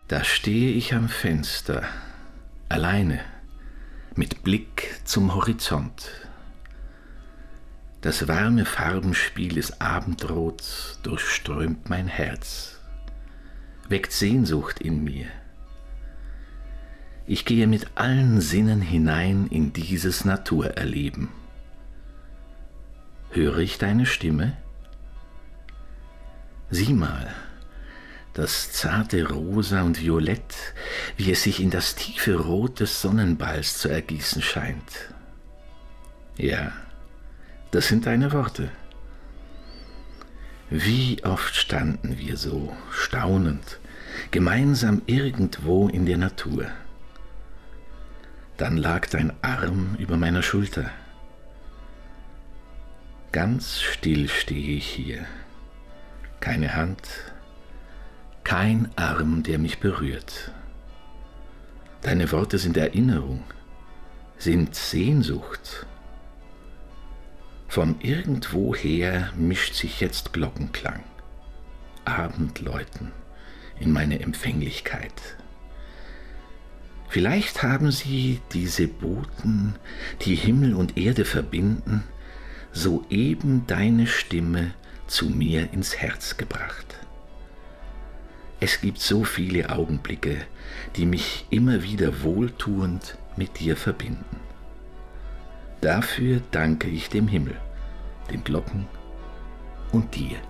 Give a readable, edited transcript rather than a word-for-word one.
Da stehe ich am Fenster, alleine, mit Blick zum Horizont. Das warme Farbenspiel des Abendrots durchströmt mein Herz, weckt Sehnsucht in mir. Ich gehe mit allen Sinnen hinein in dieses Naturerleben. Höre ich deine Stimme? Sieh mal, das zarte Rosa und Violett, wie es sich in das tiefe Rot des Sonnenballs zu ergießen scheint. Ja, das sind deine Worte. Wie oft standen wir so, staunend, gemeinsam irgendwo in der Natur. Dann lag dein Arm über meiner Schulter. Ganz still stehe ich hier. Keine Hand, kein Arm, der mich berührt. Deine Worte sind Erinnerung, sind Sehnsucht. Von irgendwoher mischt sich jetzt Glockenklang, Abendläuten in meine Empfänglichkeit. Vielleicht haben sie, diese Boten, die Himmel und Erde verbinden, soeben deine Stimme zu mir ins Herz gebracht. Es gibt so viele Augenblicke, die mich immer wieder wohltuend mit dir verbinden. Dafür danke ich dem Himmel, den Glocken und dir.